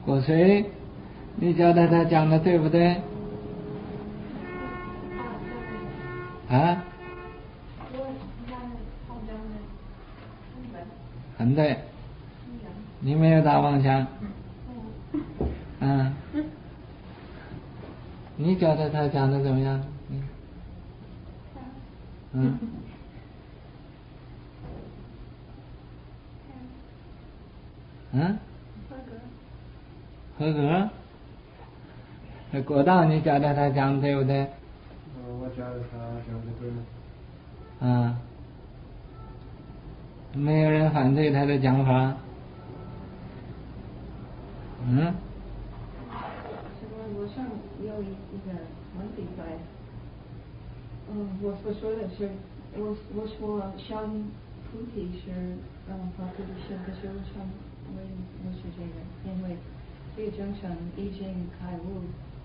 果谁？你觉得他讲的对不对？啊？很对。你没有打妄想。你觉得他讲的怎么样？合格。果道，你觉得他讲的对不对？ 我觉得他讲的对。 没有人反对他的讲法。 我上有一个问题在，我说的是，我说像菩提是发菩提心，可是我想为是这个，因为这个众生已经开悟，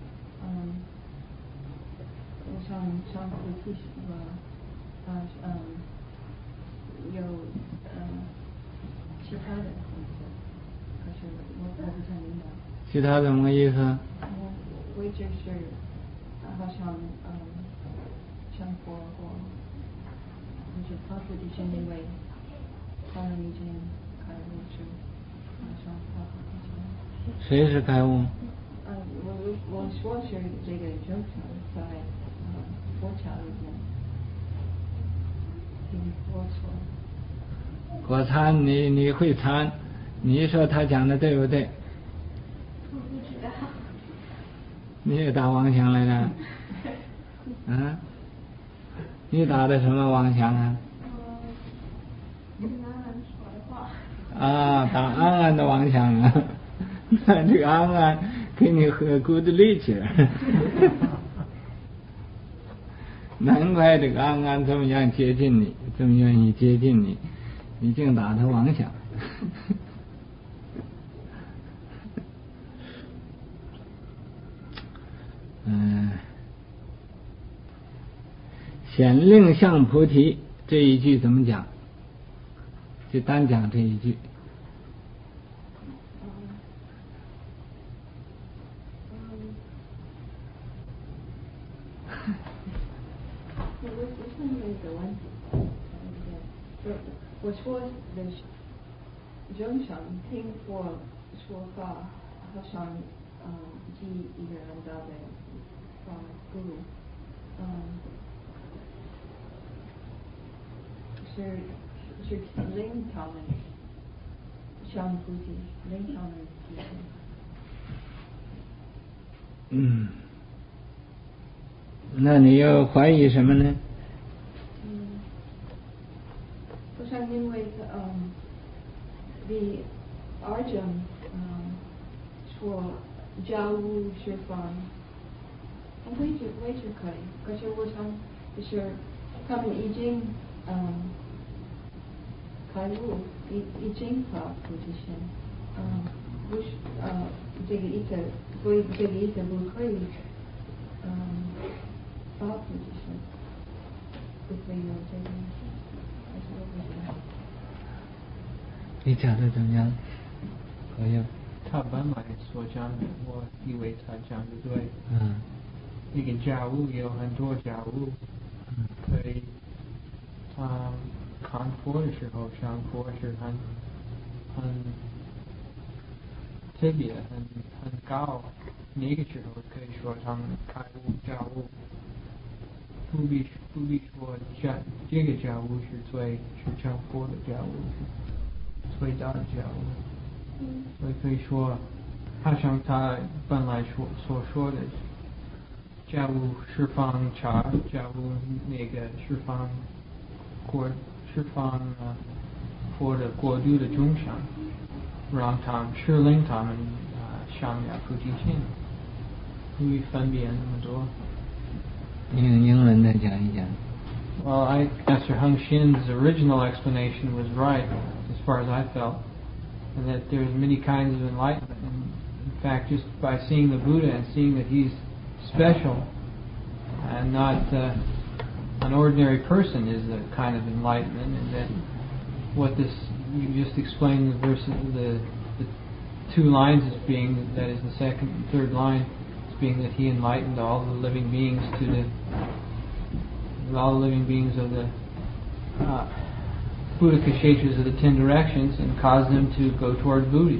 我想菩提心有其他的意思，可是我不太明白。 其他什么意思？ 我就是好像生活或就是发菩提心，因为他们已经开悟是好像发菩提心。 谁是开悟？ 我说是这个众生在佛教里面听佛说。 果参，你会参，你说他讲的对不对？ 我不知道。 你也打妄想来了？你打的什么妄想啊？ 跟安安说的话。 打安安的妄想啊！那这个安安给你何苦的力气儿？难怪这个安安这么样接近你，这么愿意接近你，你净打他妄想。显令向菩提这一句怎么讲？就单讲这一句。 我问一个问题，我说的众生听佛说法，好像记一个人道的guru，是令他们向菩提，令他们提升。 那你又怀疑什么呢？ 我想因为the Arjun 说教务释放，位置可以，可是我想就是他们已经开悟，已经发菩提心，不是这个意思，所以这个意思不可以发菩提心，不可以有这个意思，还是我不知道。 你讲的怎么样？朋友？ 他本来所讲的，我以为他讲的对。一个家务有很多家务，所以看佛的时候，上佛是很特别，很高。那个时候可以说他们开悟家务，不必说这个家务是上佛的家务，是最大的家务。所以可以说，好像他本来所说的家务释放茶，家务那个释放佛的国度的众生，让他们令他们上了菩提心，不必分别那么多。 你用英文再讲一讲。 Well, Master Heng Shin's original explanation was right, as far as I felt, and that there's many kinds of enlightenment. And in fact, just by seeing the Buddha and seeing that he's special and not an ordinary person is a kind of enlightenment, and that what this you just explained the verse, the two lines as being, that is the second and third line, as being that he enlightened all the living beings all the living beings of the Buddha Ksheshas of the 10 directions, and caused them to go toward Bodhi,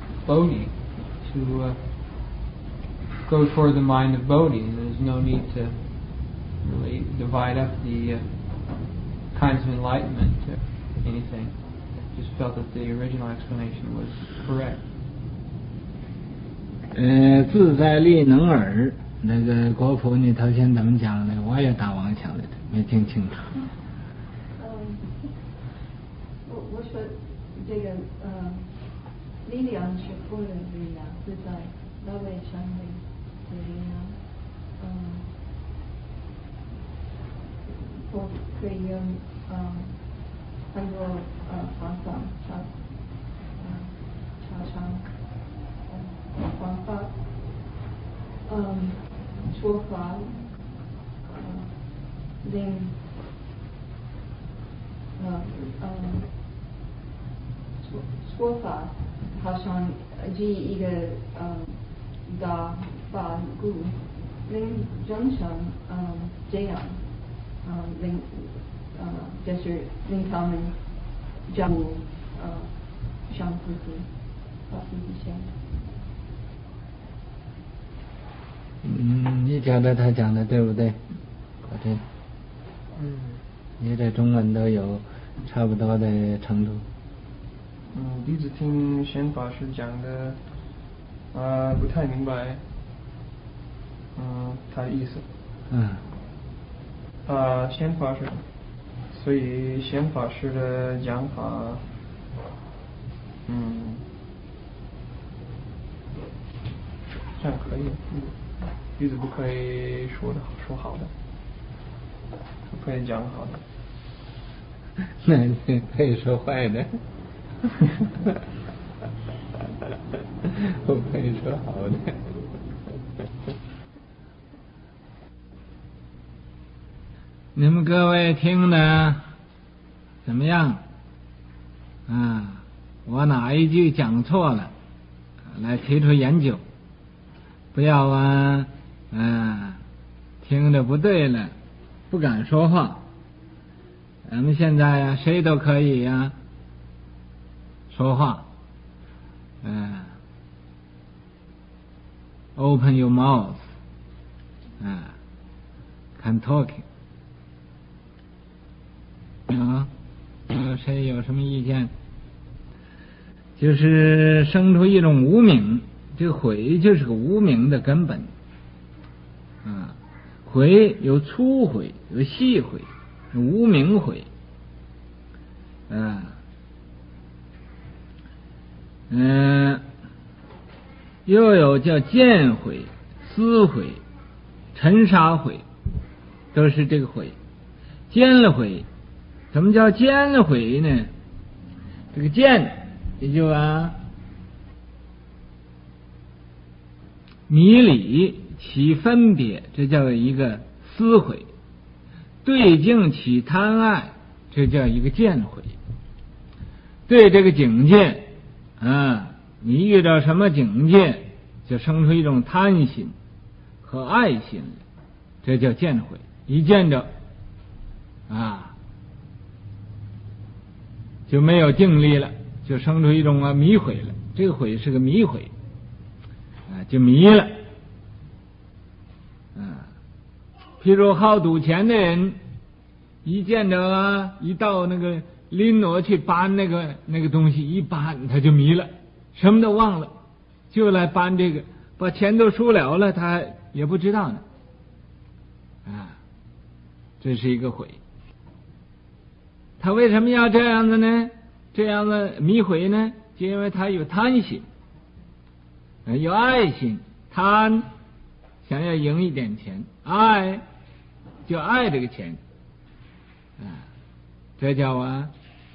to go toward the mind of Bodhi. There's no need to really divide up the kinds of enlightenment to anything. Just felt that the original explanation was correct. 自在力能耳，那个国普你头先怎么讲的？我也打妄想来着，没听清楚。 我说这个力量是佛的力量，自在大为上位的力量，佛可以用很多方法说法令说法好像是一个大法故，令众生这样令就是令他们掌握上菩提发菩提心。 你觉得他讲的对不对？国珍，你这中文都有差不多的程度。 弟子听显法师讲的，不太明白，他的意思。显法师，所以显法师的讲法，这样可以。弟子不可以说好的，不可以讲好的。 那你可以说坏的，我可以说好的。你们各位听的怎么样？我哪一句讲错了，来提出研究，不要听着不对了，不敢说话。咱们现在呀，谁都可以呀说话。Open your mouth. Can talking. 谁有什么意见？就是生出一种无明，这个悔就是个无明的根本。悔有粗悔，有细悔，有无明悔。又有叫见悔、思悔、尘沙悔，都是这个悔。见了悔，怎么叫见了悔呢？这个见也就迷理起分别，这叫一个思悔；对境起贪爱，这叫一个见悔。对这个境界你遇到什么境界，就生出一种贪心和爱心来，这叫见悔。一见着就没有定力了，就生出一种迷悔了。这个悔是个迷悔，就迷了。譬如好赌钱的人，一见着一到那个拎挪去搬那个东西，一搬他就迷了，什么都忘了，就来搬这个，把钱都输了他也不知道呢。这是一个悔。他为什么要这样子呢？这样的迷悔呢？就因为他有贪心，有爱心。贪想要赢一点钱，爱就爱这个钱，这叫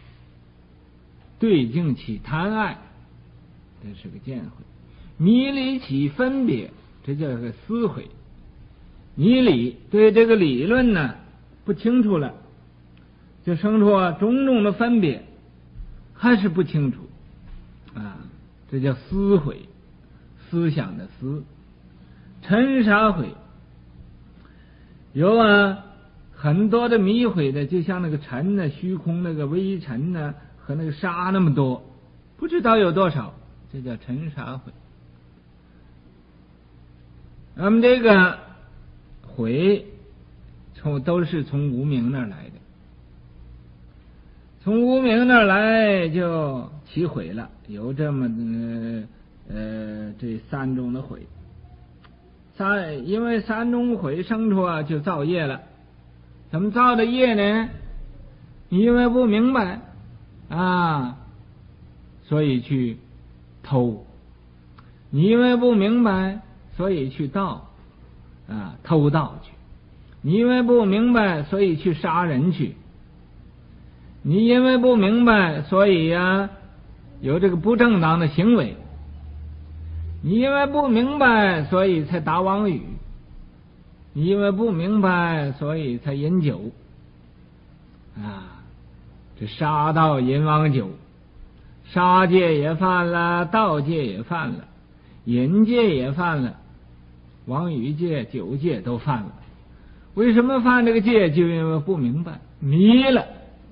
对境起贪爱，这是个见悔。迷理起分别，这叫个思悔。迷理对这个理论呢不清楚了，就生出种种的分别，还是不清楚这叫思毁，思想的思。尘沙毁，有很多的迷毁的，就像那个尘呢，虚空那个微尘呢，和那个沙那么多，不知道有多少，这叫尘沙毁。那么这个毁都是从无明那儿来的，从无明那儿来就起毁了，有这么这三种的毁。因为三种毁生出就造业了。怎么造的业呢？你因为不明白所以去偷；你因为不明白，所以去盗偷盗去；你因为不明白，所以去杀人去；你因为不明白，所以有这个不正当的行为；你因为不明白，所以才打妄语；你因为不明白，所以才饮酒这杀盗淫妄酒，杀戒也犯了，盗戒也犯了，淫戒也犯了，妄语戒、酒戒都犯了。为什么犯这个戒？就因为不明白，迷了。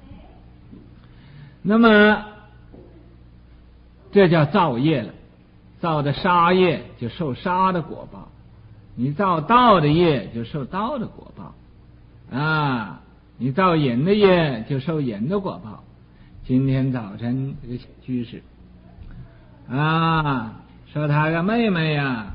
那么这叫造业了，造的杀业就受杀的果报，你造盗的业就受盗的果报你造淫的业就受淫的果报。今天早晨这个小居士说她个妹妹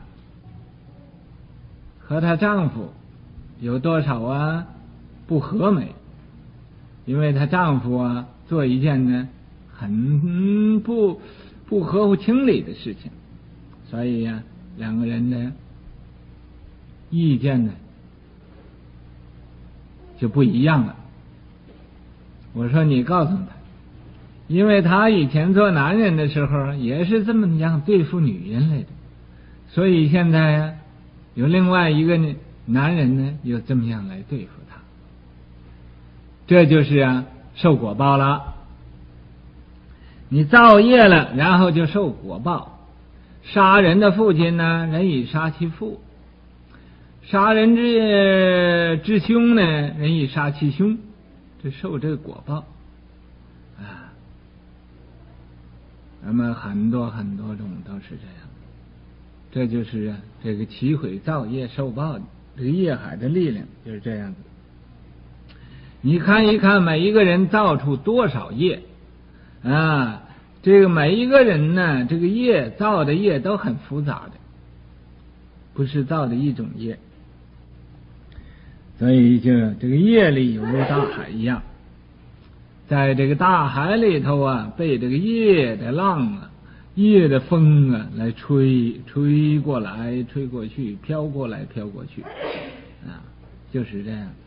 和她丈夫有多少不和美，因为她丈夫做一件呢很不合乎情理的事情，所以两个人的意见呢就不一样了。我说你告诉他，因为他以前做男人的时候也是这么样对付女人来的，所以现在有另外一个男人呢又这么样来对付他，这就是受果报了。你造业了，然后就受果报。杀人的父亲呢，人以杀其父；杀人之兄呢，人以杀其兄，这受这个果报那么很多很多种都是这样。这就是这个起毁造业受报，这个业海的力量就是这样子。你看一看每一个人造出多少业这个每一个人呢，这个业造的业都很复杂的，不是造的一种业。所以就这个业力犹如大海一样，在这个大海里头被这个业的浪业的风来吹过来吹过去，飘过来飘过去就是这样。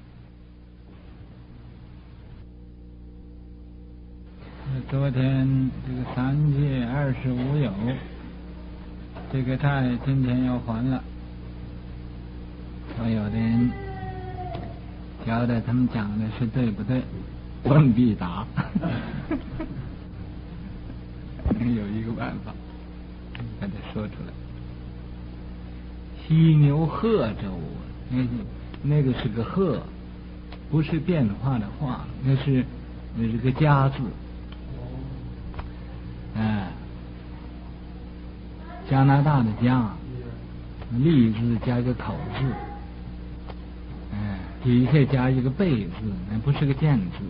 昨天这个3届25有这个债今天要还了，所有的人觉得他们讲的是对不对，问必答有一个办法把它说出来。犀牛贺州那个是个贺，不是变化的化，那是个加字加拿大的加，立字加一个口字底下加一个贝字，那不是个见字。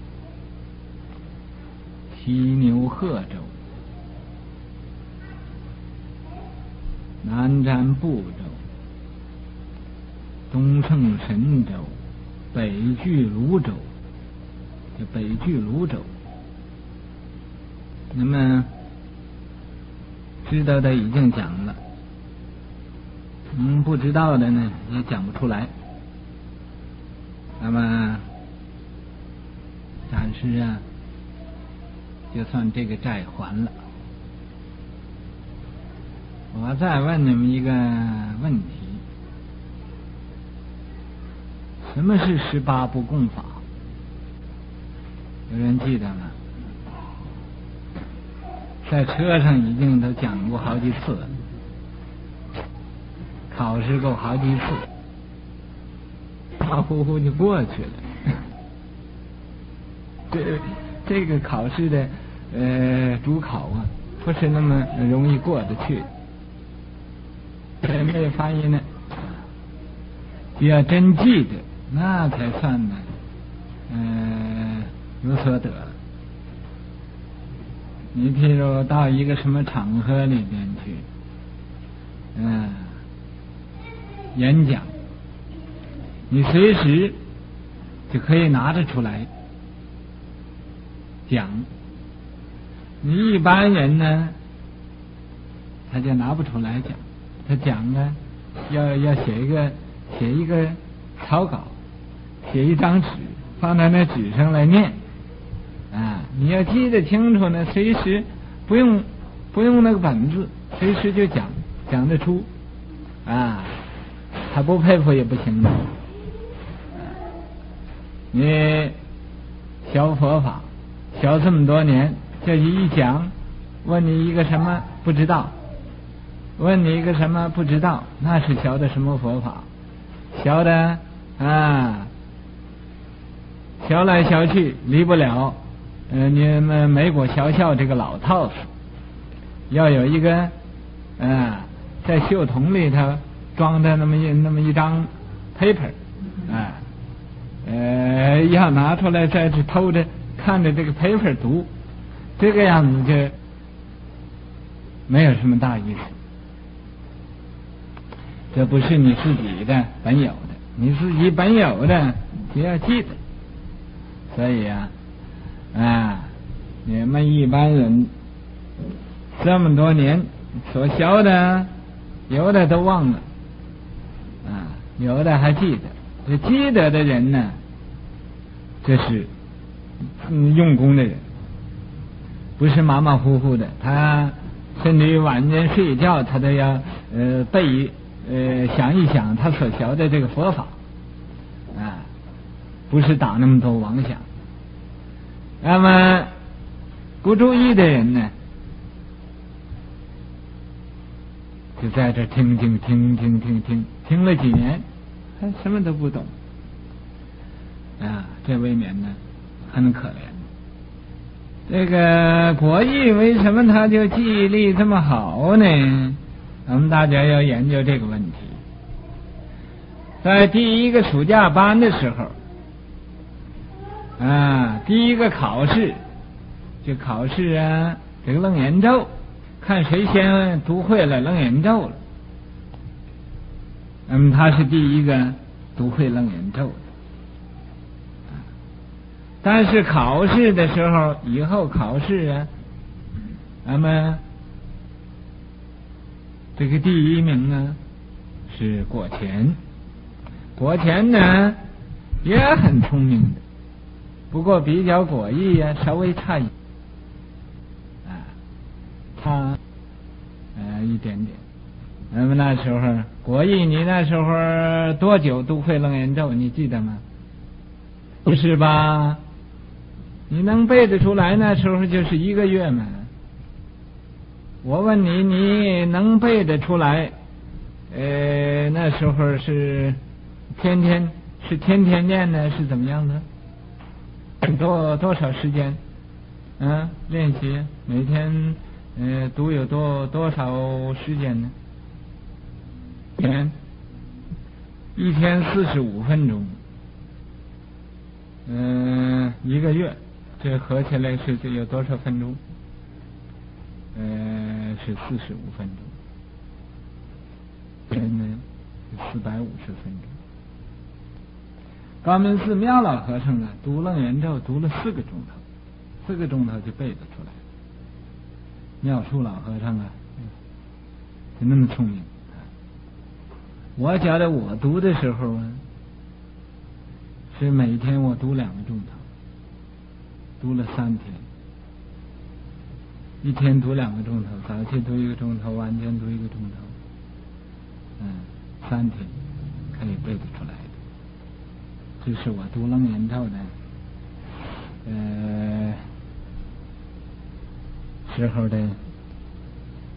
犀牛贺州，南瞻部州，东胜神州，北距泸州，就北距泸州。那么知道的已经讲了，不知道的呢也讲不出来。那么暂时就算这个债还了。我再问你们一个问题，什么是18不共法？有人记得吗在车上已经都讲过好几次了，考试过好几次，马虎虎就过去了。这个考试的主考啊，不是那么容易过得去。没发现呢，要真记得，那才算呢，有所得了。你譬如到一个什么场合里边去，演讲，你随时就可以拿得出来讲。你一般人呢，他就拿不出来讲。他讲呢，要写一个草稿，写一张纸，放在那纸上来念。你要记得清楚呢，随时不用那个本子，随时就讲得出。他不佩服也不行的。你学佛法，学这么多年，这一讲，问你一个什么不知道。问你一个什么不知道，那是学的什么佛法？学的学来学去离不了你们美国学校这个老套子，要有一个在袖筒里头装的那么一张 paper，要拿出来再去偷着看着这个 paper 读，这个样子就没有什么大意思。这不是你自己的本有的，你自己本有的也要记得。所以你们一般人这么多年所学的，有的都忘了，有的还记得。这记得的人呢，这是用功的人，不是马马虎虎的。他甚至于晚间睡觉，他都要想一想他所学的这个佛法，不是打那么多妄想。那么不注意的人呢，就在这听了几年，还什么都不懂，这未免呢很可怜。这个国义为什么他就记忆力这么好呢？我们大家要研究这个问题。在第一个暑假班的时候，第一个考试就考试这个楞严咒，看谁先读会了楞严咒了。他是第一个读会楞严咒的。但是考试的时候，以后考试那么这个第一名是果乾。果乾呢也很聪明的，不过比较果毅稍微差一差一点点。那么那时候果毅，你那时候多久读会楞严咒？你记得吗？不是吧？你能背得出来？那时候就是1个月嘛。我问你，你能背得出来？那时候是天天念呢，是怎么样的？多少时间？练习每天读有多少时间呢？一天45分钟，1个月，这合起来是有多少分钟？是45分钟，人呢450分钟。高明寺妙老和尚读楞严咒读了4个钟头，4个钟头就背得出来。妙树老和尚就那么聪明。我觉得我读的时候是每天我读2个钟头，读了3天，一天读2个钟头，早起读1个钟头，晚间读1个钟头，3天可以背得出来的。这是我读楞严咒的时候的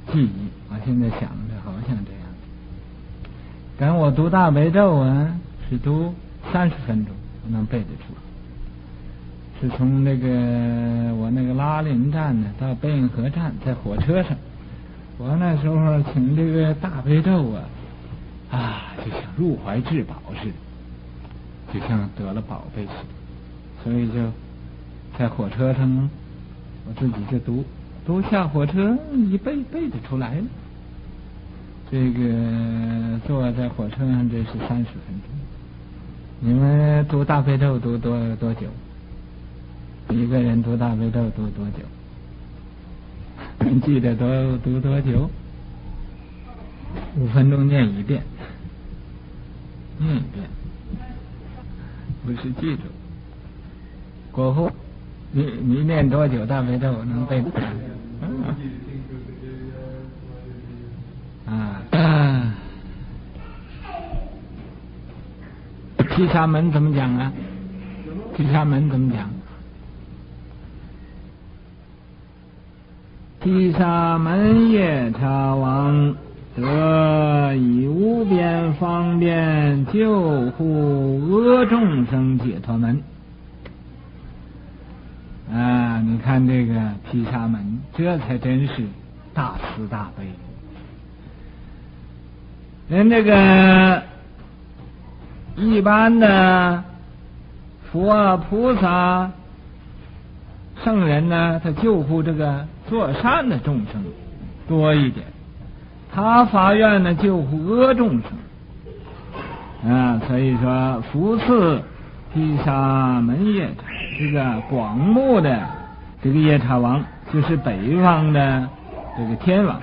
记忆。我现在想着好像这样，跟我读大悲咒啊，是读30分钟我能背得出。是从我那个拉林站呢到贝运河站，在火车上，我那时候请这个大悲咒啊，就像入怀至宝似的，就像得了宝贝似的，所以就在火车上我自己就读下火车一背得出来了。这个坐在火车上这是30分钟。你们读大悲咒读多久？一个人读大悲咒读多久？你记得读多久？5分钟念一遍，不是记住。过后你念多久大悲咒能背得出来？毗沙门怎么讲啊？毗沙门怎么讲？毗沙门夜叉王得以无边方便救护恶众生解脱门。你看这个毗沙门，这才真是大慈大悲。人这个一般的佛菩萨圣人呢，他救护这个做善的众生多一点，他发愿呢救护恶众生所以说福赐毗沙门夜叉，这个广目的这个夜叉王就是北方的这个天王，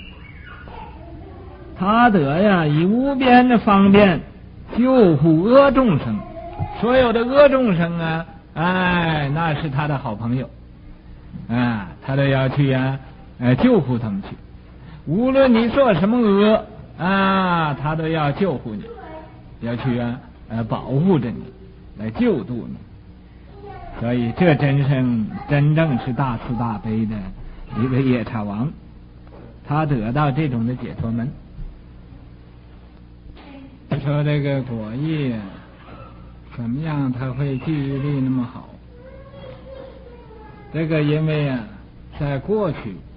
他得以无边的方便救护恶众生，所有的恶众生那是他的好朋友他都要去救护他们去，无论你做什么恶他都要救护你，要去保护着你，来救度你。所以这真正是大慈大悲的一个夜叉王，他得到这种的解脱门。说这个果毅怎么样他会记忆力那么好？这个因为在过去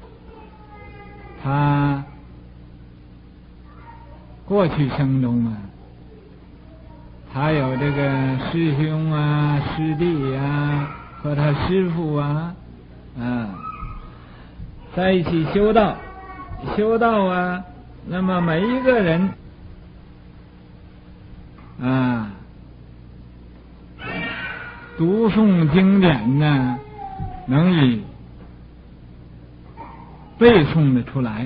他过去生中他有这个师兄师弟和他师父在一起修道那么每一个人读诵经典呢，能以背诵的出来，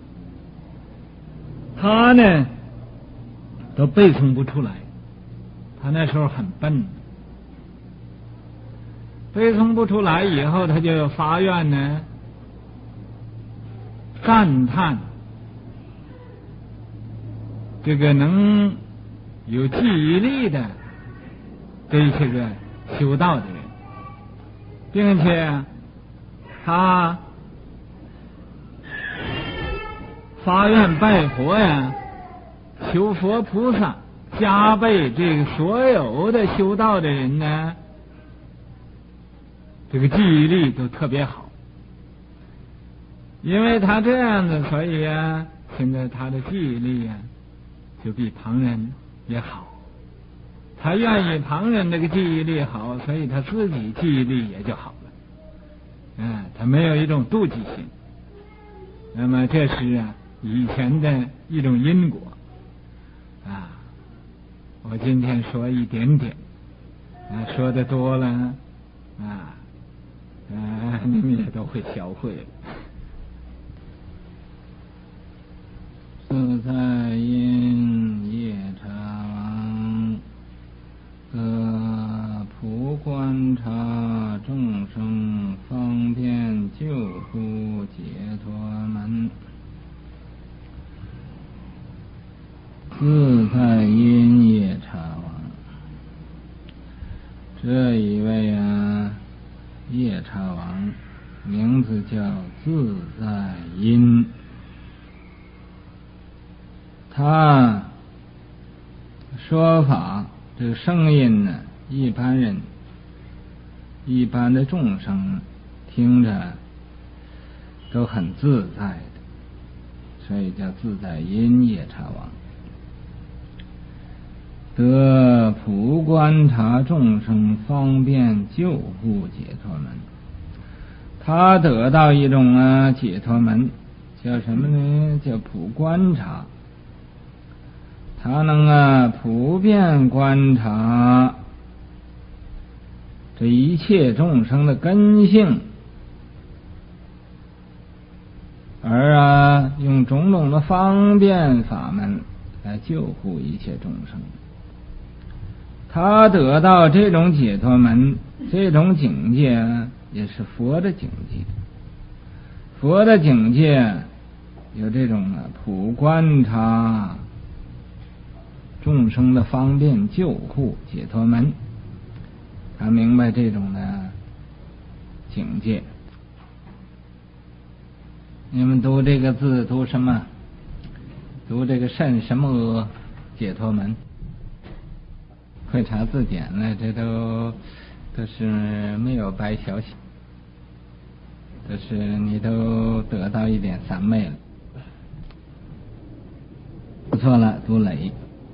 他呢都背诵不出来，他那时候很笨，背诵不出来以后，他就发愿呢赞叹这个能有记忆力的这些个修道的人，并且他发愿拜佛求佛菩萨加倍这个所有的修道的人呢，这个记忆力都特别好。因为他这样子，所以现在他的记忆力就比旁人也好。他愿意旁人这个记忆力好，所以他自己记忆力也就好了。他没有一种妒忌心。那么这是以前的一种因果我今天说一点点说的多了你们也都会消会了。自在因夜叉王普观察众生方便救护解脱门。自在因夜叉王，这一位夜叉王名字叫自在因， 他说法这个声音呢，一般人一般的众生听着都很自在的，所以叫自在音夜叉王。得普观察众生方便救护解脱门，他得到一种解脱门，叫什么呢？叫普观察。他能普遍观察这一切众生的根性，而用种种的方便法门来救护一切众生。他得到这种解脱门，这种境界也是佛的境界。佛的境界有这种普观察众生的方便救护解脱门，他明白这种的境界。你们读这个字读什么？读这个甚什么阿解脱门？会查字典了，这都是没有白学习，都是你都得到一点三昧了。不错了，读累。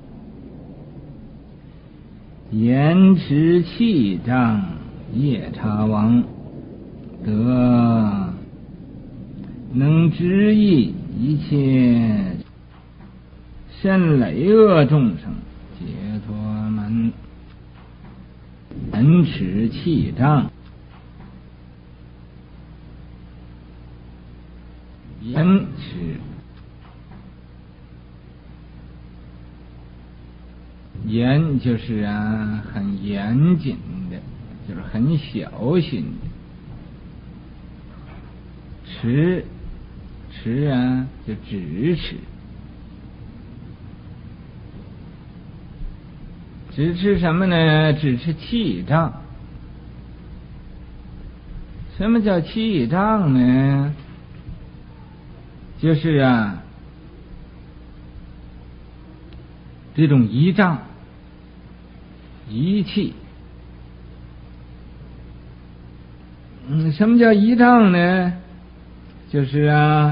言持气障夜叉王，得能知意一切甚累恶众生解脱门。言持气障，言持严就是很严谨的，就是很小心的。持就支持，支持什么呢？支持气障。什么叫气障呢？就是这种仪仗、仪器。什么叫仪仗呢？就是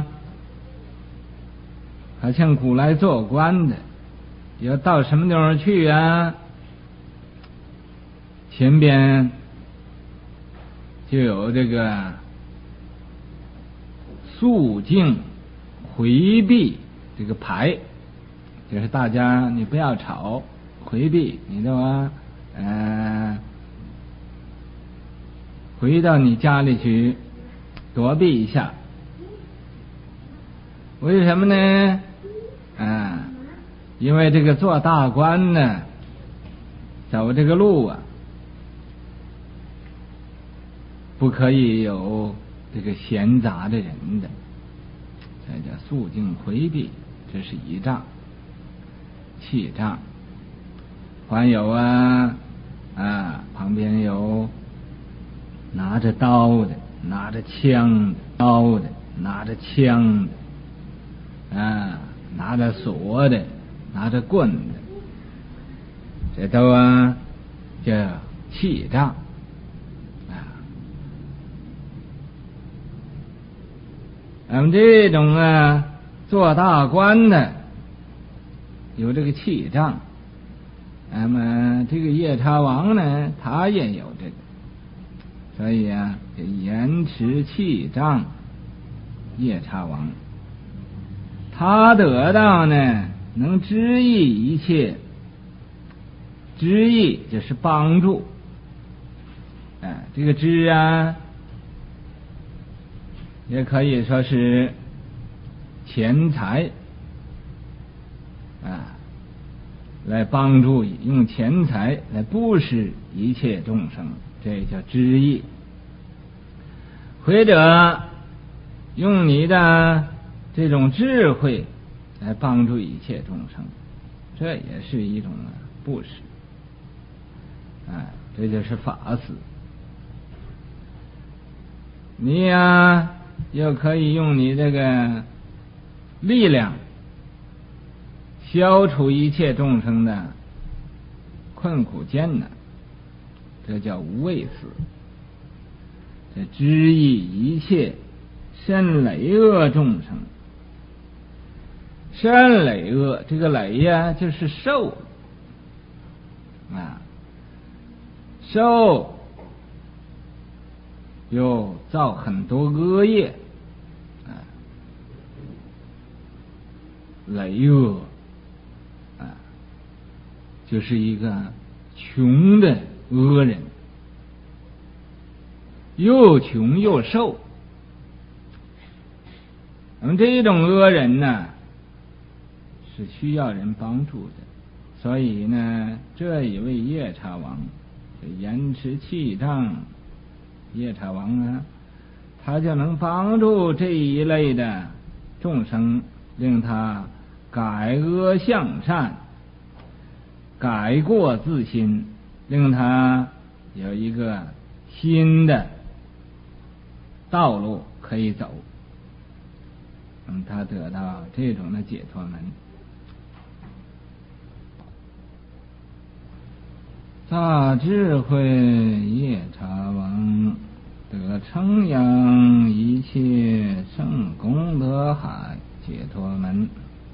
好像古来做官的，要到什么地方去前边就有这个肃静回避这个牌，就是大家你不要吵，回避你的回到你家里去躲避一下。为什么呢？因为这个做大官呢，走这个路不可以有这个闲杂的人的，这叫肃静回避，这是仪仗、气仗。还有旁边有拿着刀的，拿着枪的，刀的，拿着枪的，拿着锁的，拿着棍的，这都叫气仗。咱们这种做大官的有这个气仗，那么这个夜叉王呢，他也有这个，所以就言持气仗夜叉王，他得到呢能知意一切，知意就是帮助，这个知也可以说是钱财来帮助，用钱财来布施一切众生，这叫知意。或者用你的这种智慧来帮助一切众生，这也是一种布施。这就是法施。你又可以用你这个力量消除一切众生的困苦艰难，这叫无畏思。这知益一切身累恶众生，身累恶，这个累呀，就是受啊，受又造很多恶业啊，累恶啊，就是一个穷的恶人，又穷又瘦。那么这种恶人呢，是需要人帮助的，所以呢，这一位夜叉王，这延迟气障夜叉王啊，他就能帮助这一类的众生，令他改恶向善，改过自新，令他有一个新的道路可以走，他得到这种的解脱门。大智慧夜叉王，得称扬一切圣功德海解脱门。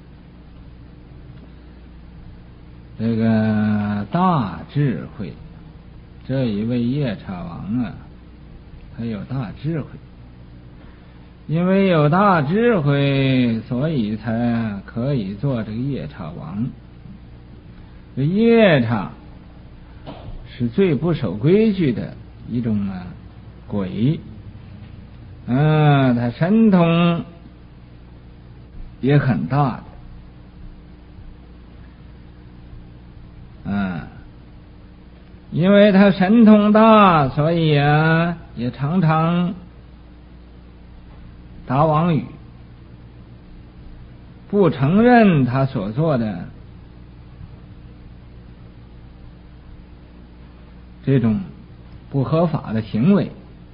这个大智慧，这一位夜叉王啊，他有大智慧。因为有大智慧，所以才可以做这个夜叉王。这夜叉是最不守规矩的一种鬼，他神通也很大的，因为他神通大，所以也常常打妄语，不承认他所做的这种不合法的行为。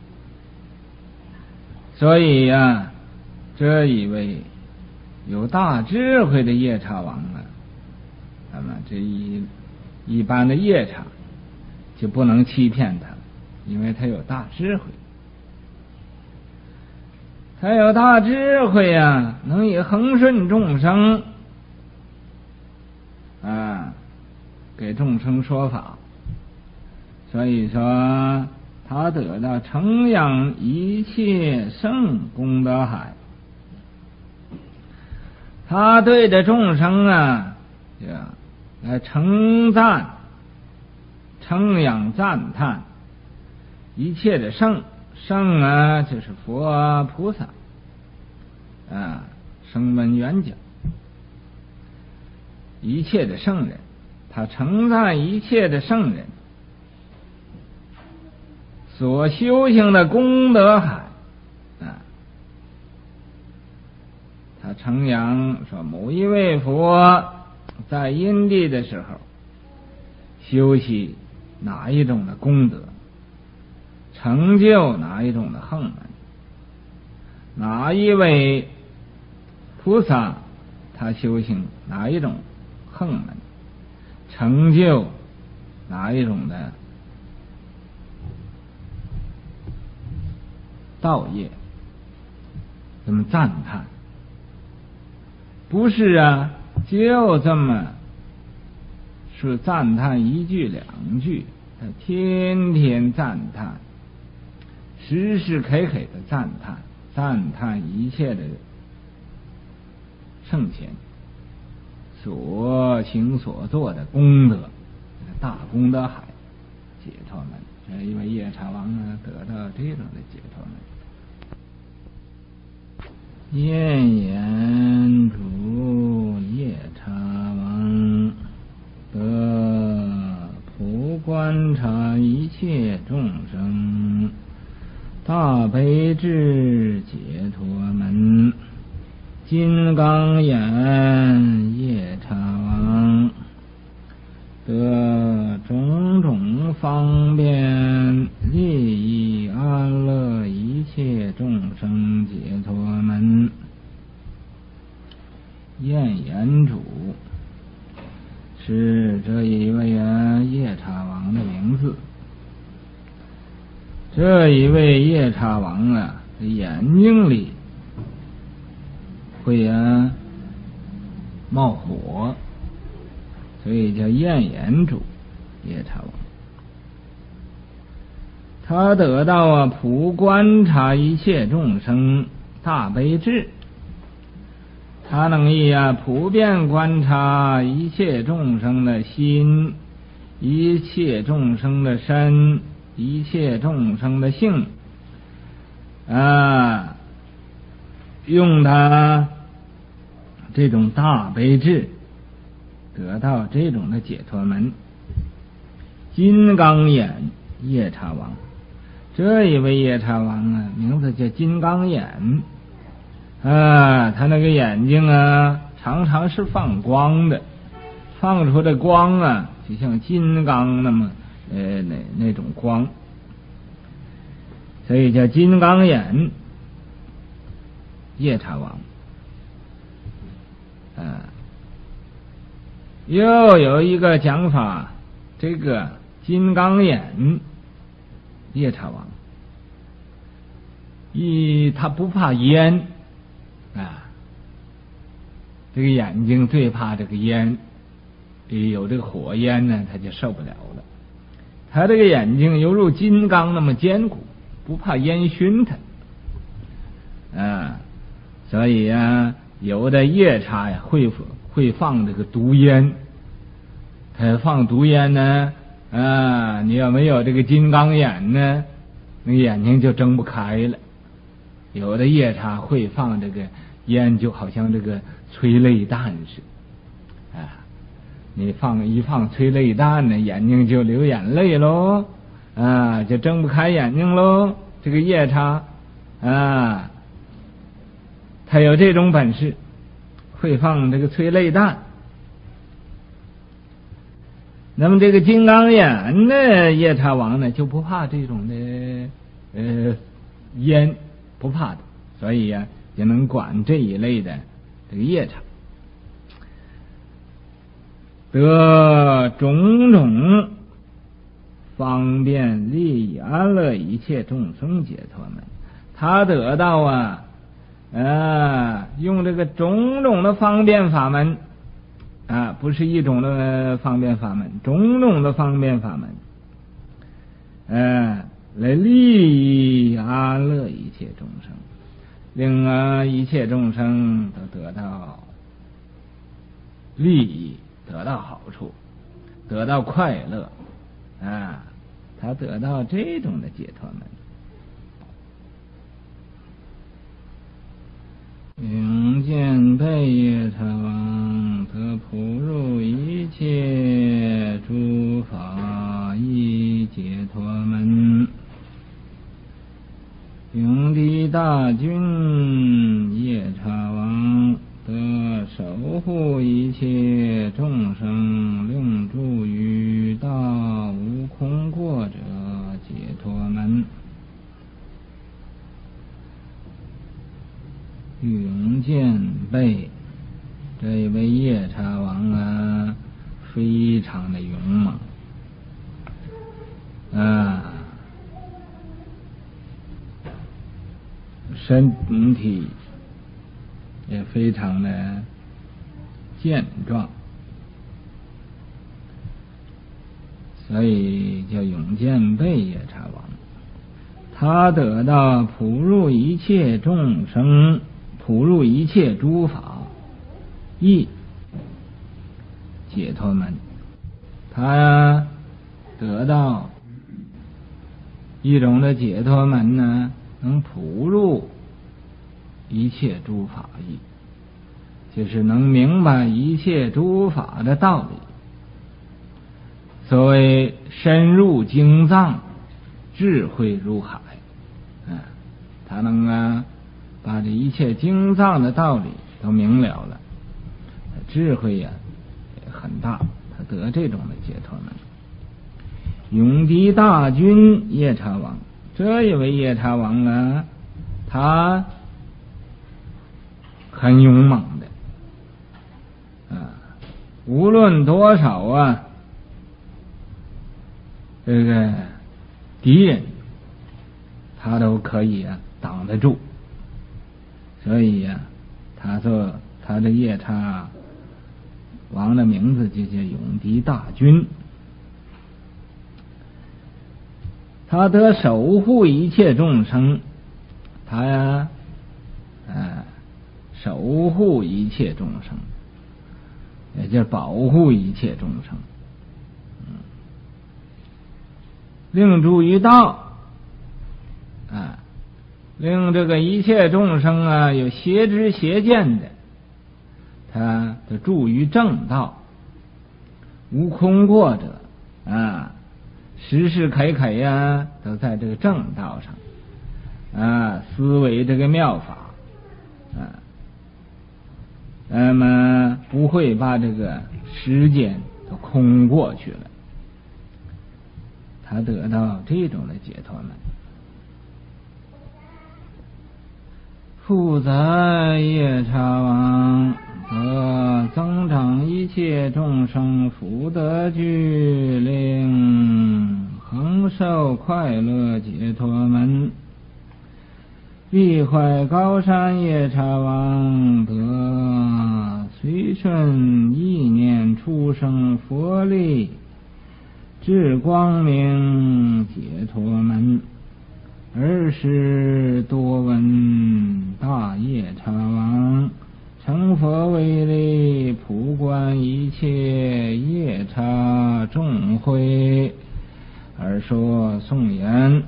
所以这一位有大智慧的夜叉王那么这一般的夜叉就不能欺骗他，因为他有大智慧。他有大智慧能以恒顺众生给众生说法，所以说他得到承扬一切圣功德海。他对着众生来称赞、称扬、赞叹一切的圣。圣就是佛菩萨声闻缘觉，一切的圣人，他称赞一切的圣人所修行的功德海他称扬说某一位佛在因地的时候修习哪一种的功德，成就哪一种的横门，哪一位菩萨他修行哪一种横门，成就哪一种的道业，这么赞叹，不是就这么是赞叹一句两句，他天天赞叹，时时刻刻的赞叹一切的圣贤所行所做的功德，大功德海解脱门。这一位夜叉王得到这种的解脱门。焰眼主夜叉王，得普观察一切众生大悲智解脱门。金刚眼夜叉王，得种种方便利益安乐一切众生解脱门。焰眼主一位夜叉王啊，眼睛里会冒火，所以叫焰眼主夜叉王。他得到普观察一切众生大悲智，他能以普遍观察一切众生的心，一切众生的身，一切众生的性用他这种大悲智得到这种的解脱门。金刚眼夜叉王，这一位夜叉王啊，名字叫金刚眼他那个眼睛常常是放光的，放出的光就像金刚那么那种光，所以叫金刚眼夜叉王。又有一个讲法，这个金刚眼夜叉王他不怕烟这个眼睛最怕这个烟，有这个火焰呢，他就受不了了。他这个眼睛犹如金刚那么坚固，不怕烟熏他所以有的夜叉会放这个毒烟，他放毒烟呢你要没有这个金刚眼呢，那个眼睛就睁不开了。有的夜叉会放这个烟，就好像这个催泪弹似的你放催泪弹呢，眼睛就流眼泪喽就睁不开眼睛喽。这个夜叉他有这种本事，会放这个催泪弹。那么这个金刚眼的夜叉王呢，就不怕这种的烟，不怕的，所以也能管这一类的这个夜叉，得种种方便利益安乐一切众生解脱门。他得到用这个种种的方便法门不是一种的方便法门，种种的方便法门来利益安乐一切众生，令一切众生都得到利益，得到好处，得到快乐他得到这种的解脱门。永见被夜叉王，得普入一切诸法一解脱门。永地大君夜叉王，得守护一切众生，令住于大无空过者解脱门。永见被这一位夜叉王非常的勇猛身体也非常的健壮，所以叫永见被夜叉王。他得到普入一切众生，普入一切诸法一解脱门。他得到一种的解脱门呢，能普入一切诸法义，就是能明白一切诸法的道理。所谓深入经藏，智慧如海他能把这一切经藏的道理都明了了，智慧也很大，他得这种的解脱门。永地大君夜叉王，这一位夜叉王他很勇猛的无论多少这个敌人他都可以挡得住。所以他说他的夜叉王的名字就叫永敌大军。他得守护一切众生，他守护一切众生，也就是保护一切众生，令诸于道，令这个一切众生有邪知邪见的，他的助于正道，无空过者时时刻刻都在这个正道上思维这个妙法那么不会把这个时间都空过去了，他得到这种的解脱门。负责夜叉王得增长一切众生福德具，令恒受快乐解脱门。立怀高山夜叉王得随顺意念出生佛力智光明解脱门。尔时多闻大夜叉王成佛为力，普观一切夜叉众会，而说颂言：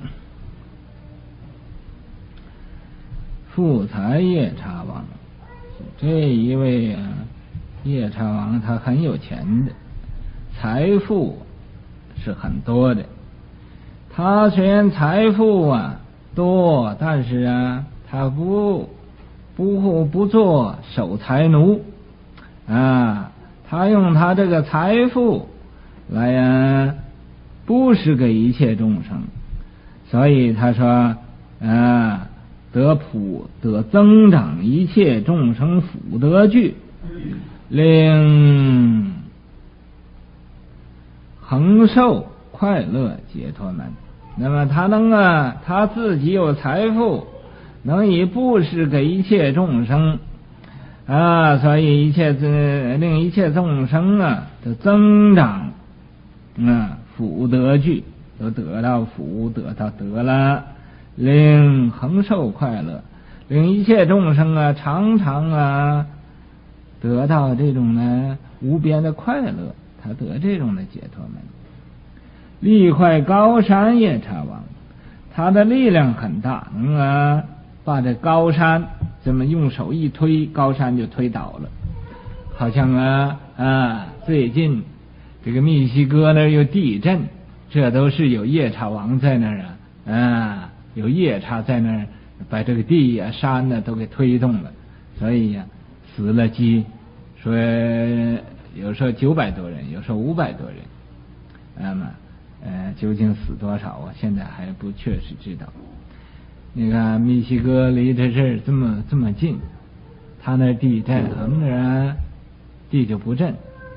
富财夜叉王，这一位夜叉王他很有钱的，财富是很多的。他虽然财富多，但是他不做守财奴他用他这个财富来布施给一切众生，所以他说得增长一切众生福德具，令恒受快乐解脱门。那么他自己有财富，能以布施给一切众生所以令一切众生都增长福德具，都得到福，得到得了，令恒受快乐，令一切众生常常得到这种无边的快乐，他得这种的解脱门。力快高山夜叉王，他的力量很大，能把这高山这么用手一推，高山就推倒了。好像最近这个密西哥那儿有地震，这都是有夜叉王在那儿有夜叉在那儿把这个地山都给推动了，所以死了说有时候900多人，有时候500多人，那么究竟死多少现在还不确实知道。你看密西哥离这儿这么近，他那地震，我们这地就不震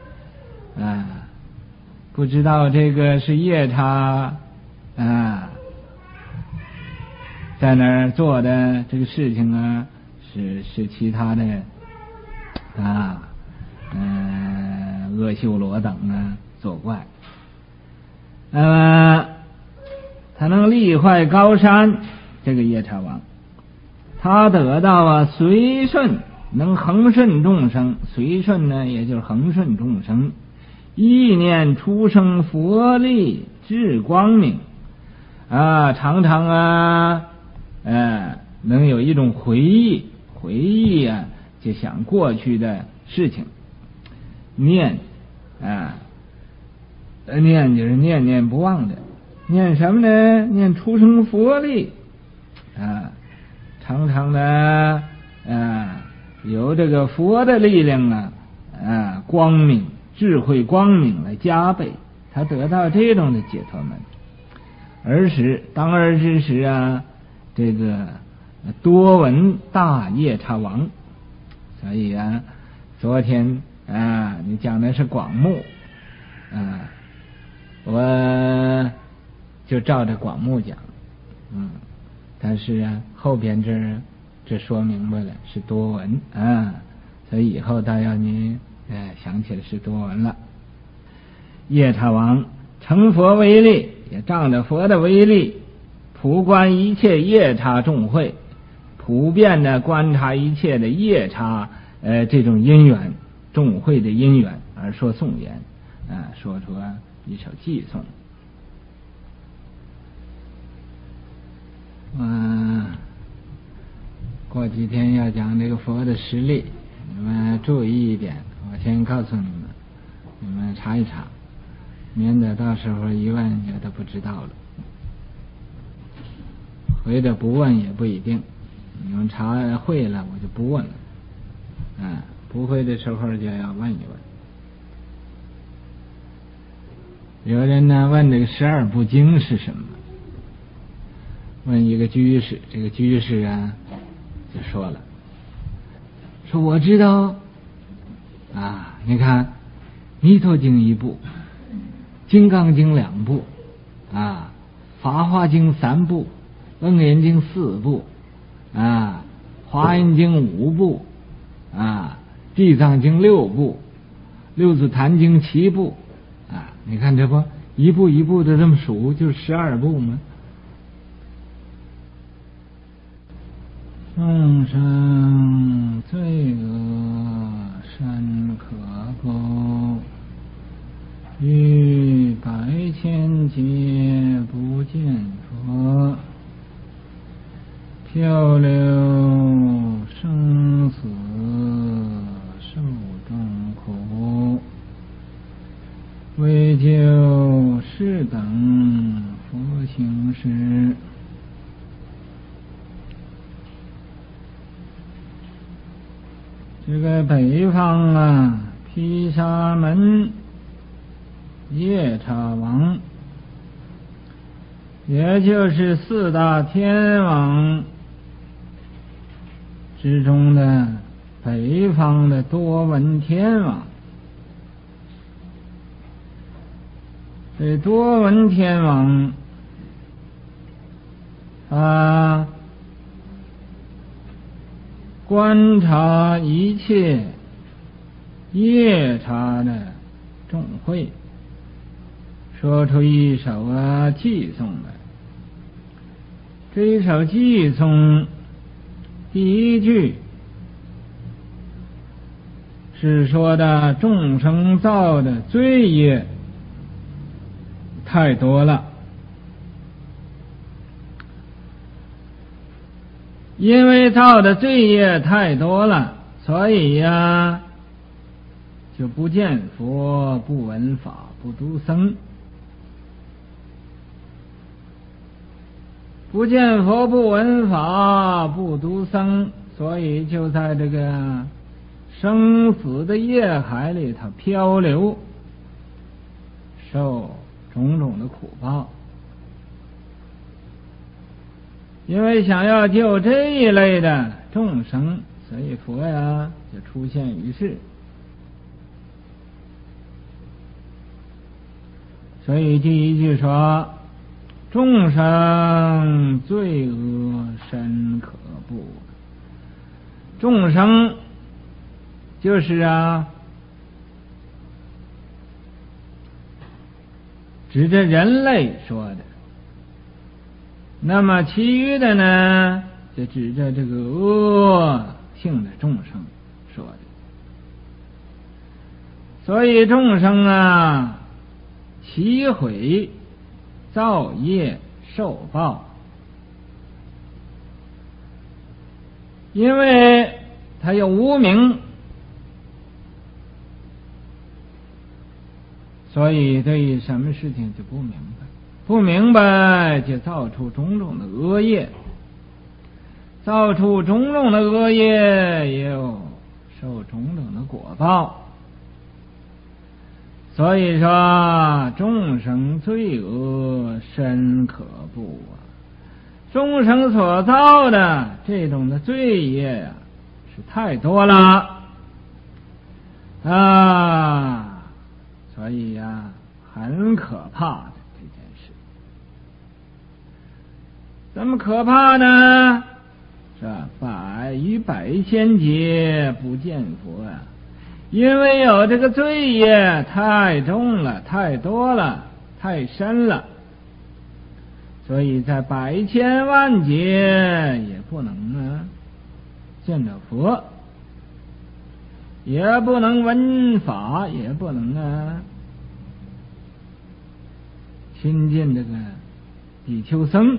不知道这个是夜叉在那儿做的这个事情是其他的阿修罗等作怪。那么他能力坏高山，这个夜叉王他得到随顺，能恒顺众生，随顺也就是恒顺众生，意念出生佛力智光明常常能有一种回忆就想过去的事情，念就是念念不忘的，念什么呢？念出生佛力常常的由这个佛的力量光明智慧光明来加倍，他得到这种的解脱门。当儿之时这个多闻大夜叉王，所以昨天你讲的是广目我就照着广目讲但是啊，后边这说明白了是多闻啊，所以以后倒要你想起来是多闻了。夜叉王成佛威力，也仗着佛的威力，普观一切夜叉众会，普遍的观察一切的夜叉这种因缘众会的因缘而说颂言说出一首偈颂。过几天要讲这个佛的实力，你们注意一点，我先告诉你们查一查，免得到时候一问有的不知道了，回头不问也不一定，你们查会了我就不问了，不会的时候就要问一问。有人呢问这个12部经是什么，问一个居士，这个居士啊就说了，说我知道你看弥陀经1部，金刚经2部法华经3部，楞严经4部华严经5部地藏经6部，六祖坛经7部你看这不一步一步的这么数，就是12部吗？众生罪恶深可怖，于百千劫不见佛，漂流生死受众苦，为救是等佛行识。这个北方毗沙门夜叉王，也就是4大天王之中的北方的多闻天王。这多闻天王观察一切夜叉的众会，说出一首偈颂来。这一首偈颂第一句是说的众生造的罪业太多了，因为造的罪业太多了，所以就不见佛，不闻法，不读僧。不见佛，不闻法，不读僧，所以就在这个生死的业海里头漂流，受种种的苦报。因为想要救这一类的众生，所以佛就出现于世。所以第一句说众生罪恶深可怖，众生就是指着人类说的，那么其余的呢就指着这个恶性的众生说的。所以众生起毁造业受报，因为他有无明，所以对于什么事情就不明白，不明白就造出种种的恶业，造出种种的恶业，也有受种种的果报。所以说众生罪恶深可怖众生所造的这种的罪业是太多了所以很可怕的这件事。 怎么可怕呢？是吧？百千劫不见佛啊，因为有这个罪业太重了，太多了，太深了，所以在百千万劫也不能见着佛，也不能闻法，也不能亲近这个比丘僧。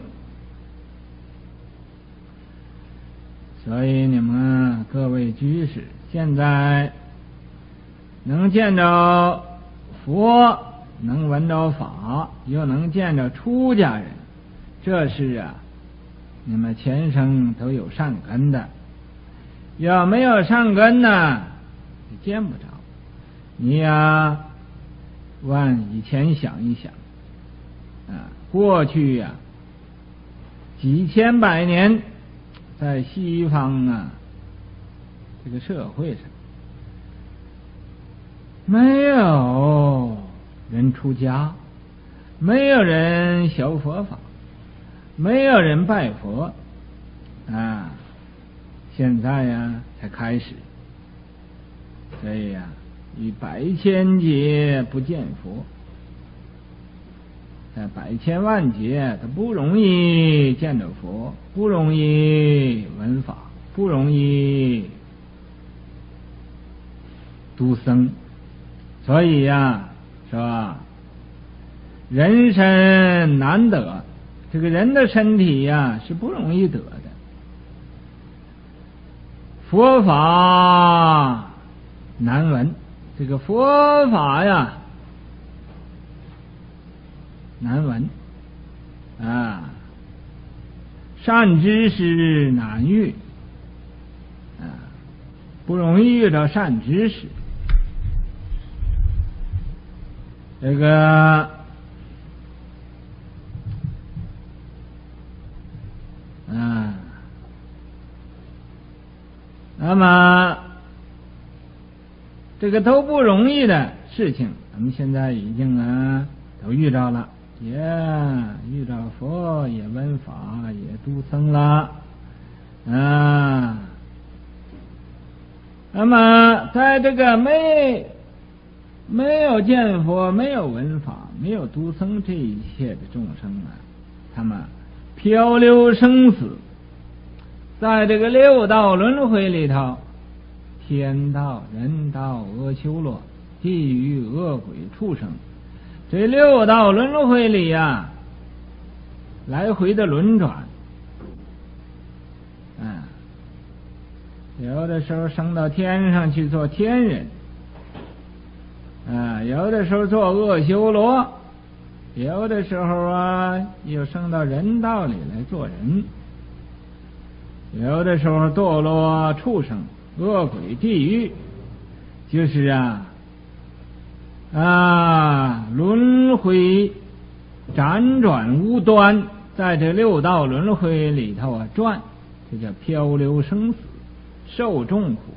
所以你们各位居士，现在能见着佛，能闻着法，又能见着出家人，这是你们前生都有善根的。要没有善根呢，你见不着。你往以前想一想过去几千百年，在西方这个社会上，没有人出家，没有人修佛法，没有人拜佛现在才开始。所以以百千劫不见佛，在百千万劫都不容易见着佛，不容易闻法，不容易度僧。所以是吧，人身难得，这个人的身体是不容易得的。佛法难闻，这个佛法难闻善知识难遇不容易遇到善知识。这个那么这个都不容易的事情，咱们现在已经都遇到了，也遇到佛，也闻法，也度僧了那么在这个没有见佛，没有闻法，没有度僧这一切的众生他们漂流生死，在这个六道轮回里头，天道、人道、阿修罗、地狱、恶鬼、畜生，这六道轮回里来回的轮转有的时候升到天上去做天人有的时候做阿修罗，有的时候又升到人道里来做人，有的时候堕落畜生、恶鬼、地狱，就是轮回辗转无端，在这六道轮回里头转，这叫漂流生死，受众苦，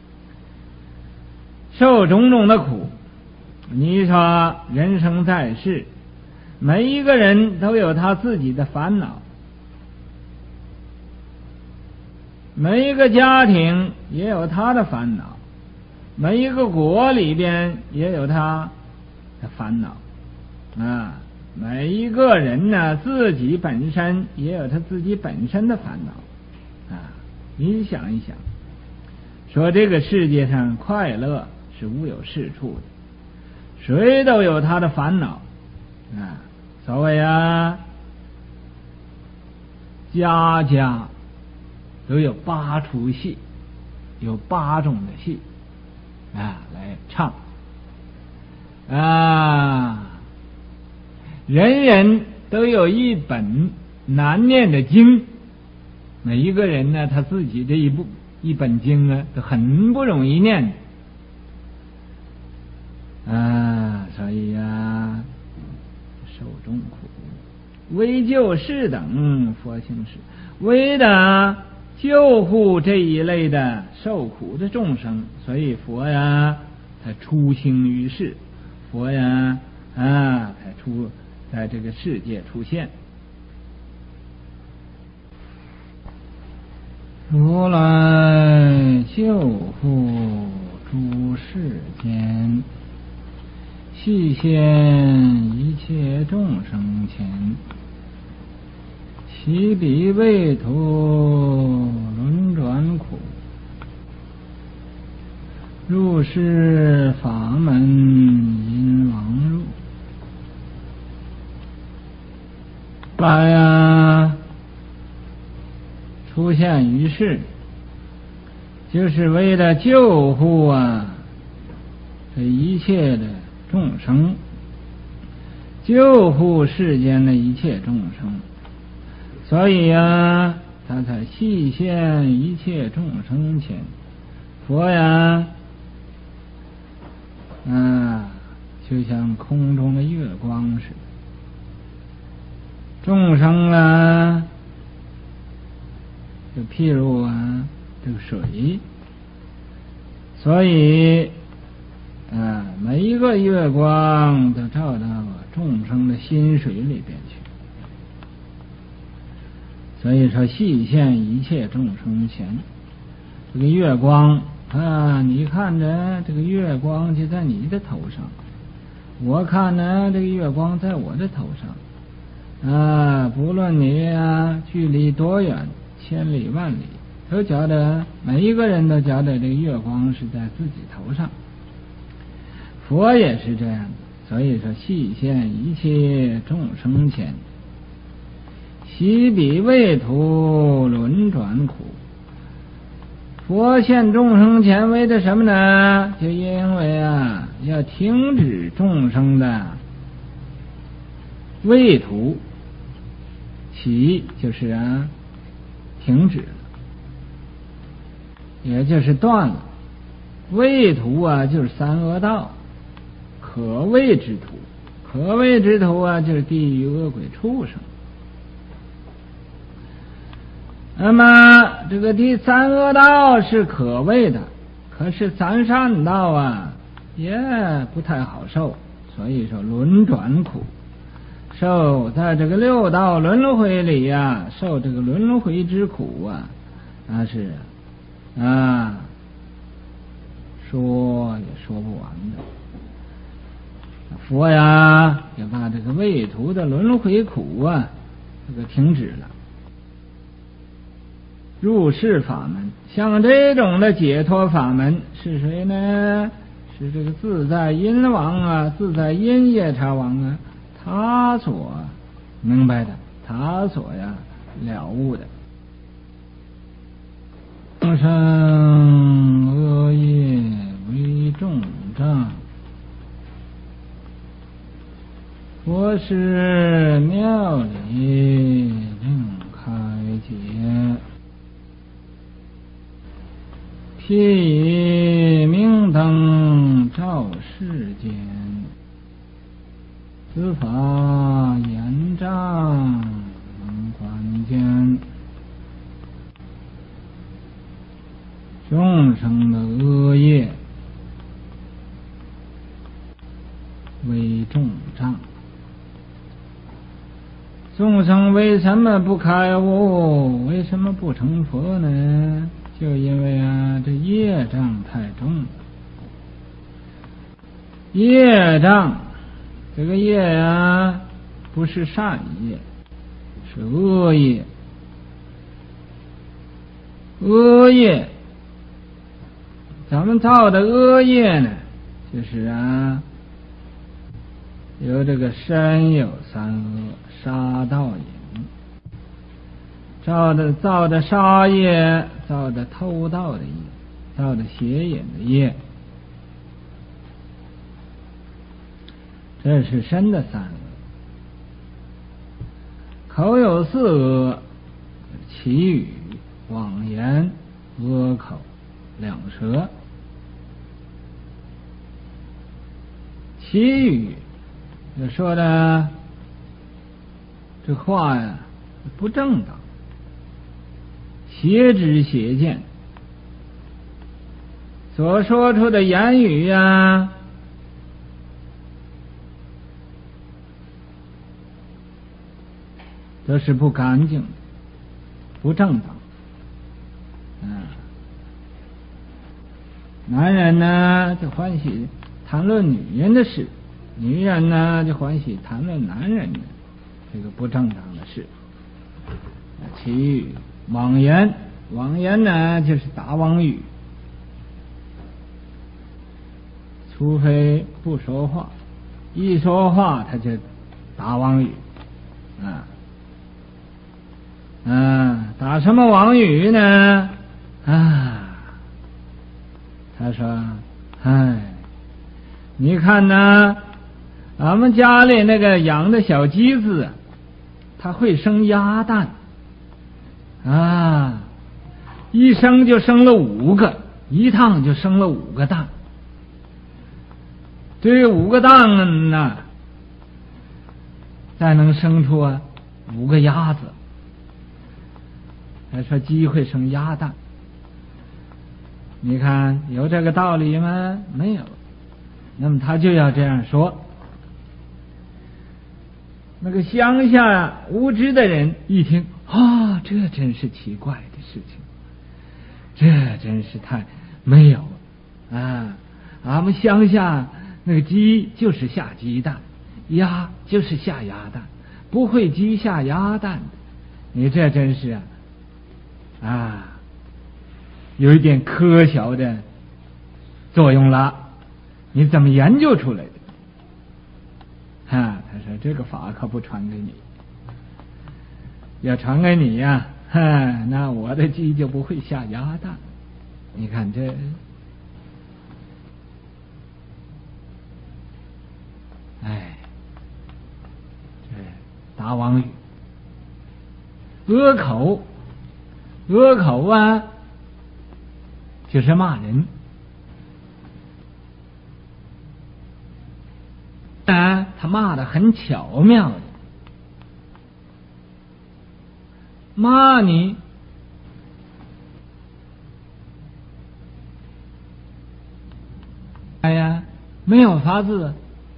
受种种的苦。你说人生在世，每一个人都有他自己的烦恼，每一个家庭也有他的烦恼，每一个国里边也有他的烦恼每一个人自己本身也有他自己本身的烦恼你想一想，说这个世界上快乐是无有是处的，谁都有他的烦恼所谓家家都有8出戏，有8种的戏来唱人人都有一本难念的经，每一个人他自己这一本经都很不容易念所以受众苦，为救世等佛行事，为的救护这一类的受苦的众生，所以佛才出行于世，佛才在这个世界出现如来救护诸世间，悉现一切众生前，其彼为途轮转苦，入世法门因往入。来呀，出现于世，就是为了救护这一切的众生，救护世间的一切众生，所以他才悉现一切众生前。佛就像空中的月光似的，众生就譬如这个水，所以每一个月光都照到众生的心水里边去。所以说悉现一切众生前，这个月光你看着这个月光就在你的头上，我看呢这个月光在我的头上不论你距离多远，千里万里，都觉得每一个人都觉得这个月光是在自己头上。佛也是这样的，所以说悉现一切众生前，其彼为途轮转苦。佛现众生前为的什么呢？就因为要停止众生的为途，起就是停止了，也就是断了。为途就是三恶道，可畏之途，可畏之途就是地狱恶鬼畜生。那么这个第三恶道是可畏的，可是三善道也不太好受，所以说轮转苦，受在这个六道轮回里受这个轮回之苦那是说也说不完的。佛也把这个为途的轮回苦这个停止了。入世法门，像这种的解脱法门是谁呢？是这个自在因王自在因夜叉王他所明白的，他所了悟的。众生恶业为重障，佛是妙理令开解，譬以明灯照世间，此法严障能观见。众生的恶业为重障，众生为什么不开悟？为什么不成佛呢？就因为这业障太重了。业障这个业不是善业，是恶业。恶业，咱们造的恶业呢，就是有这个身有三恶，杀盗淫，造的杀业，造的偷盗的业，造的邪淫的业，这是身的三恶。口有四恶，绮语、妄言、恶口、两舌。绮语就说的这话不正当，邪知邪见，所说出的言语都是不干净的，不正当。 男人呢就欢喜谈论女人的事，女人呢就欢喜谈论男人的这个不正常的事。其余妄言，妄言呢就是大妄语，除非不说话，一说话他就大妄语打什么妄语呢？他说你看呢，俺们家里那个养的小鸡子，它会生鸭蛋一生就生了5个，一趟就生了5个蛋。这5个蛋呢，再能生出5个鸭子。还说鸡会生鸭蛋，你看有这个道理吗？没有。那么他就要这样说。那个乡下无知的人一听，这真是奇怪的事情，这真是太没有俺们乡下那个鸡就是下鸡蛋，鸭就是下鸭蛋，不会鸡下鸭蛋的。你这真是有一点科学的作用了，你怎么研究出来的？他说这个法可不传给你，要传给你呀，那我的鸡就不会下鸭蛋。你看这大妄语，恶口就是骂人。他骂得很巧妙的，骂你没有法子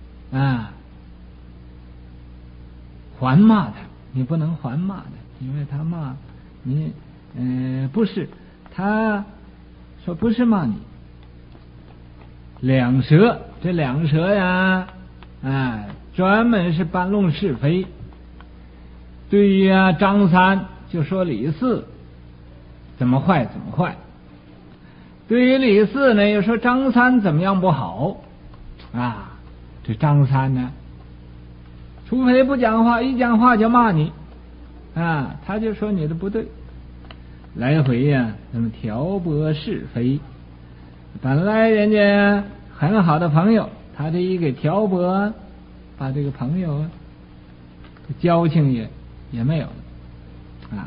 还骂他，你不能还骂他，因为他骂你不是，他说不是骂你。两舌，这两舌呀专门是搬弄是非。对于张三就说李四怎么坏怎么坏，对于李四呢又说张三怎么样不好这张三呢除非不讲话，一讲话就骂你他就说你的不对，来回那么挑拨是非。本来人家很好的朋友，他这一给挑拨，把这个朋友交情也没有了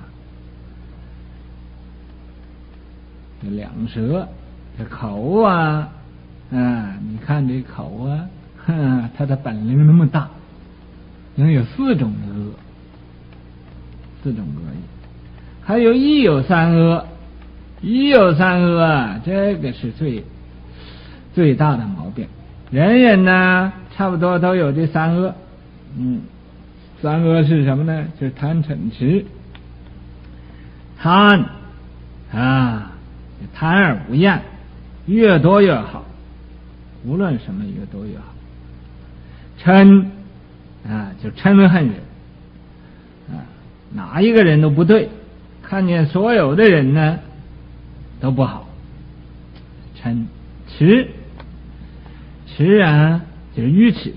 这两舌，这口你看这口它的本领那么大，能有4种恶，4种恶意，还有一有3恶，一有3恶这个是最大的毛病。人人呢差不多都有这3恶，3恶是什么呢？就是贪嗔痴。贪贪而不厌，越多越好，无论什么越多越好。嗔就嗔恨人哪一个人都不对，看见所有的人呢都不好。嗔痴就是愚痴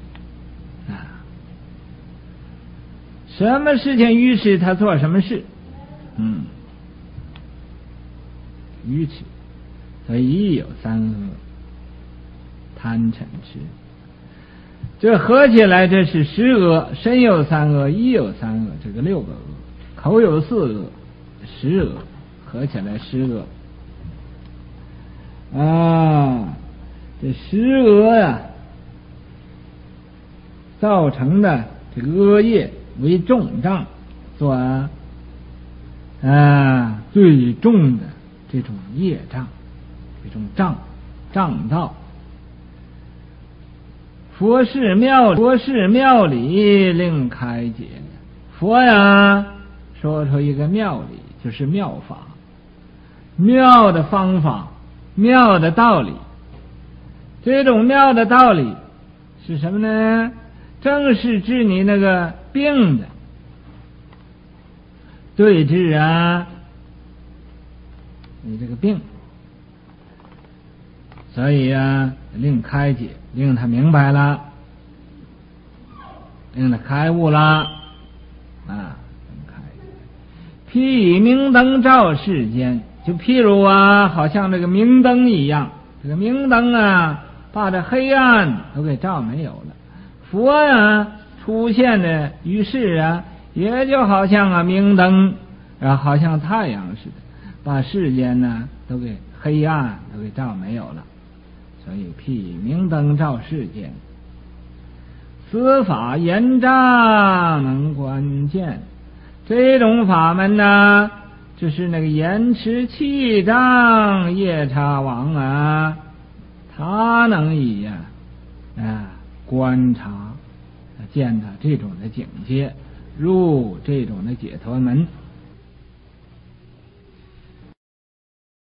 什么事情愚痴他做什么事愚痴。所以一有3恶，贪嗔痴，这合起来这是10恶。身有3恶，意有3恶，这个6个恶，口有4恶，10恶，合起来10恶这10恶造成的这个恶业为重障，做最重的这种业障，这种障道。佛事妙理令开解，佛说出一个妙理，就是妙法，妙的方法，妙的道理这种妙的道理是什么呢？正是治你那个病的，对治啊你这个病，所以啊令开解，令他明白了，令他开悟了啊。譬以明灯照世间，就譬如啊好像这个明灯一样，这个明灯啊把这黑暗都给照没有了。佛啊出现的于世啊，也就好像啊明灯啊，好像太阳似的，把世间呢都给黑暗都给照没有了。所以譬以明灯照世间，此法严障能观见。这种法门呢，就是那个延迟气障夜叉王啊，他能以呀观察见到这种的境界，入这种的解脱门。